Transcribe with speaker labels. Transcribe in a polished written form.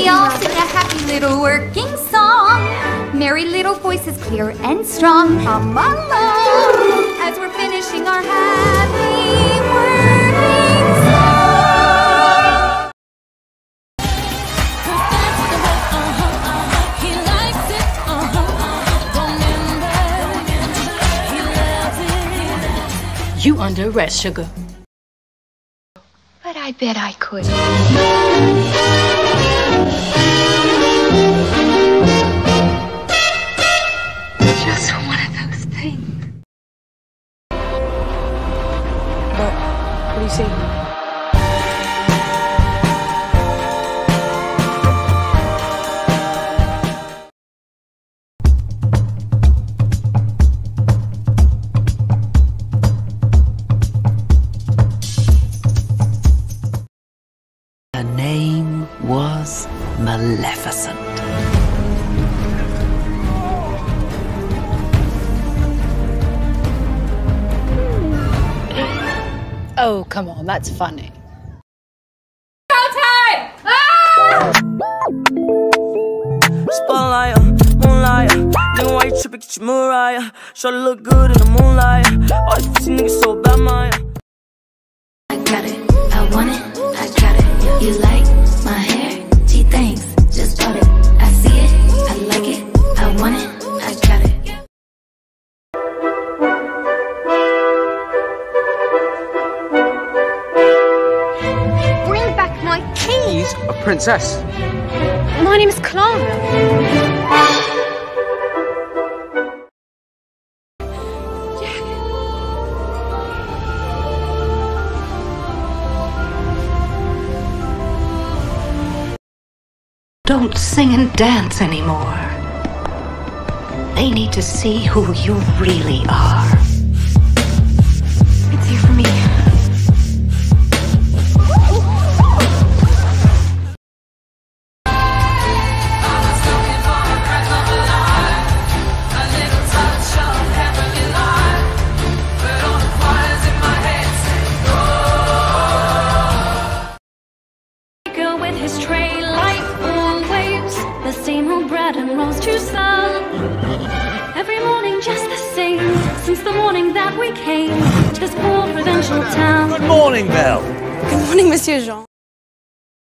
Speaker 1: We all sing a happy little working song. Merry little voices, clear and strong. Along as we're finishing our happy working song.
Speaker 2: He likes it. He loves it. You under arrest, sugar.
Speaker 1: But I bet I could. Just one of those things.
Speaker 3: What do you see?
Speaker 4: Her name was Maleficent.
Speaker 3: Oh, come on, that's funny.
Speaker 5: Spotlight, moonlight. Then why you tripping, get your Mariah? Shorty look good in the moonlight. All these pussy niggas so bad, Maya.
Speaker 6: I got it, I want it, I got it. You like my hair? Gee, thanks, just bought it. I see it, I like it, I want it, I got it.
Speaker 1: Bring back my keys.
Speaker 7: He's a princess.
Speaker 1: My name is Clara.
Speaker 4: Don't sing and dance anymore. They need to see who you really are.
Speaker 1: It's here for me.
Speaker 2: With his tray like always, the same old bread and rolls to serve. Every morning just the same, since the morning that we came to this poor provincial town.
Speaker 8: Good morning, Belle.
Speaker 3: Good morning, Monsieur Jean.